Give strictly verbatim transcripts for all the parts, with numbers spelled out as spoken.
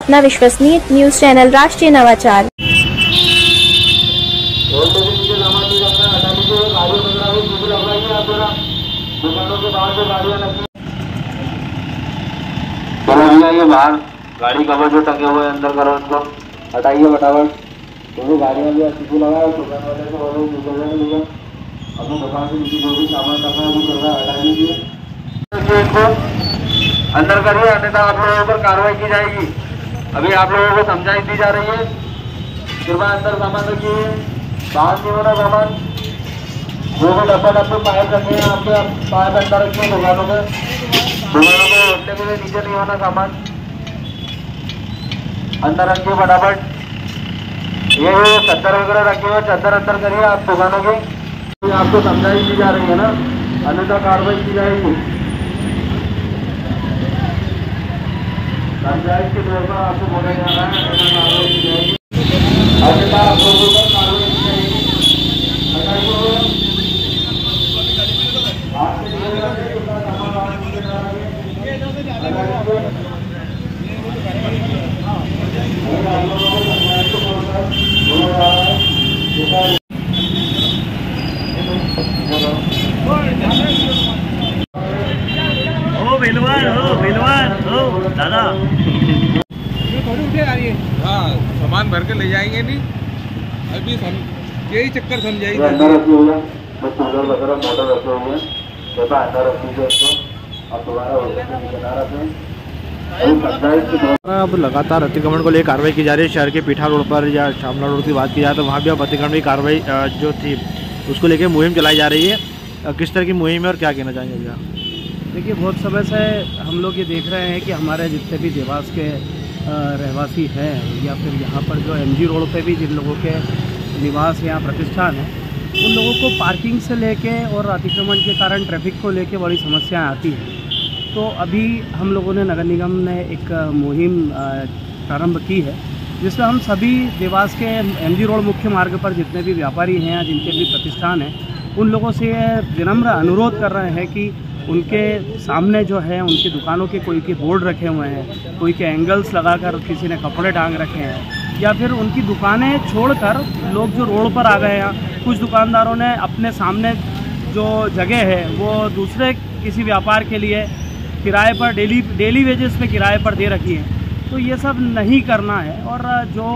अपना विश्वसनीय news channel राष्ट्रीय नवाचार। ये बाहर गाड़ी कवर जो टंगे हुए अंदर करो, उसको हटाइए फटाफट। तो गाड़ियाँ भी अच्छी लगाए, दुकान वाले को बोलो निकल जाए, अपनी दुकान से नीचे जो भी सामान रखा है वो चल रहा है, हटा दीजिए, इनको अंदर करिए, अन्यथा आप लोगों पर कार्रवाई की जाएगी। अभी आप लोगों को समझाई दी जा रही है, कृपया अंदर सामान रखिए, बाहर नहीं होना सामान, जो भी डब्बा डब्बे पाइप रखे हैं आपके पाइप अंदर रखिए, दुकानों में दुकानों में उठने के लिए नीचे नहीं होना सामान, अंदर रखिए फटाफट। ये चद्दर वगैरह रखे हुए चद्दर अंदर करिए आप दुकानों के, आपको समझाई दी जा रही है ना, अन्यथा कार्रवाई की जाएगी। पंचायत के तौर पर आपको बोला जा रहा है, अन्यथा कार्रवाई की जाएगी, अन्यथा आप लोगों पर कार्रवाई की जाएगी। ओ बिलवान हो बिलवान हो दादा, हाँ सामान भर के ले जाएंगे नहीं, अभी सम यही चक्कर समझाइए। अंदर रखे हुए हैं कूलर वगैरह मोटर रखे हुए हैं, कृपया अंदर रखिए उसको, अब दोबारा बना रखें। अब लगातार अतिक्रमण को लेकर कार्रवाई की जा रही है। शहर के पीठा रोड पर या शामला रोड की बात की जाए तो वहाँ भी अब अतिक्रमण की कार्रवाई जो थी उसको लेकर मुहिम चलाई जा रही है। किस तरह की मुहिम है और क्या कहना चाहेंगे भैया? देखिए, बहुत समय से हम लोग ये देख रहे हैं कि हमारे जितने भी देवास के रहवासी हैं या फिर यहाँ पर जो एमजी रोड पे भी जिन लोगों के निवास या प्रतिष्ठान है, उन लोगों को पार्किंग से लेके और अतिक्रमण के कारण ट्रैफिक को लेके बड़ी समस्याएं आती हैं। तो अभी हम लोगों ने नगर निगम ने एक मुहिम प्रारंभ की है, जिसमें हम सभी देवास के एमजी रोड मुख्य मार्ग पर जितने भी व्यापारी हैं या जिनके भी प्रतिष्ठान हैं, उन लोगों से विनम्र अनुरोध कर रहे हैं कि उनके सामने जो है उनकी दुकानों के कोई के बोर्ड रखे हुए हैं, कोई के एंगल्स लगाकर किसी ने कपड़े टांग रखे हैं, या फिर उनकी दुकानें छोड़कर लोग जो रोड पर आ गए हैं, कुछ दुकानदारों ने अपने सामने जो जगह है वो दूसरे किसी व्यापार के लिए किराए पर डेली डेली वेजेस पे किराए पर दे रखी है। तो ये सब नहीं करना है, और जो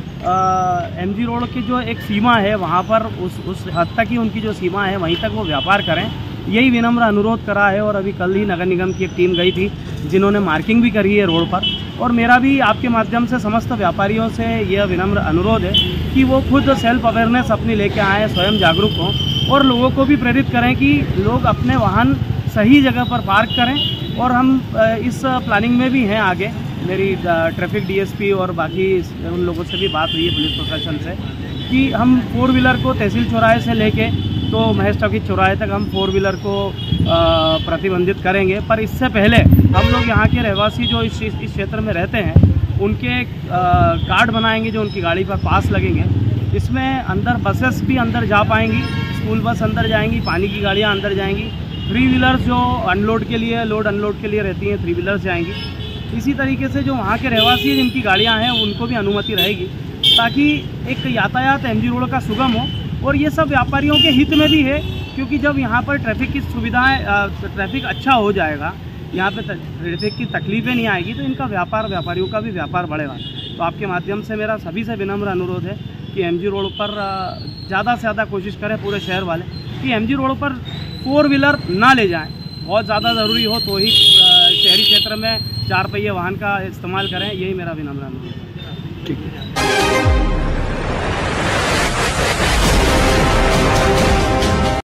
एमजी रोड की जो एक सीमा है वहाँ पर उस उस हद तक ही उनकी जो सीमा है वहीं तक वो व्यापार करें, यही विनम्र अनुरोध करा है। और अभी कल ही नगर निगम की एक टीम गई थी जिन्होंने मार्किंग भी करी है रोड पर, और मेरा भी आपके माध्यम से समस्त व्यापारियों से यह विनम्र अनुरोध है कि वो खुद सेल्फ अवेयरनेस अपनी लेके आएँ, स्वयं जागरूक हों और लोगों को भी प्रेरित करें कि लोग अपने वाहन सही जगह पर पार्क करें। और हम इस प्लानिंग में भी हैं आगे, मेरी ट्रैफिक डीएसपी और बाकी उन लोगों से भी बात हुई है पुलिस प्रशासन से, कि हम फोर व्हीलर को तहसील चौराहे से लेके तो महेश टॉकीज चौराहे तक हम फोर व्हीलर को प्रतिबंधित करेंगे। पर इससे पहले हम लोग यहाँ के रहवासी जो इस इस क्षेत्र में रहते हैं उनके कार्ड बनाएंगे, जो उनकी गाड़ी पर पास लगेंगे। इसमें अंदर बसेस भी अंदर जा पाएंगी, स्कूल बस अंदर जाएंगी, पानी की गाड़ियाँ अंदर जाएंगी, थ्री व्हीलर्स जो अनलोड के लिए लोड अनलोड के लिए रहती हैं थ्री व्हीलर्स जाएंगी। इसी तरीके से जो वहाँ के रहवासी जिनकी गाड़ियाँ हैं उनको भी अनुमति रहेगी, ताकि एक यातायात एमजी रोड का सुगम हो। और ये सब व्यापारियों के हित में भी है, क्योंकि जब यहाँ पर ट्रैफिक की सुविधाएं ट्रैफिक अच्छा हो जाएगा, यहाँ पे ट्रैफिक की तकलीफें नहीं आएगी, तो इनका व्यापार व्यापारियों का भी व्यापार बढ़ेगा। तो आपके माध्यम से मेरा सभी से विनम्र अनुरोध है कि एमजी रोड पर ज़्यादा से ज़्यादा कोशिश करें पूरे शहर वाले कि एमजी रोड पर फोर व्हीलर ना ले जाएं। बहुत ज़्यादा ज़रूरी हो तो ही शहरी क्षेत्र में चार पहिए वाहन का इस्तेमाल करें, यही मेरा विनम्र अनुरोध है। ठीक है।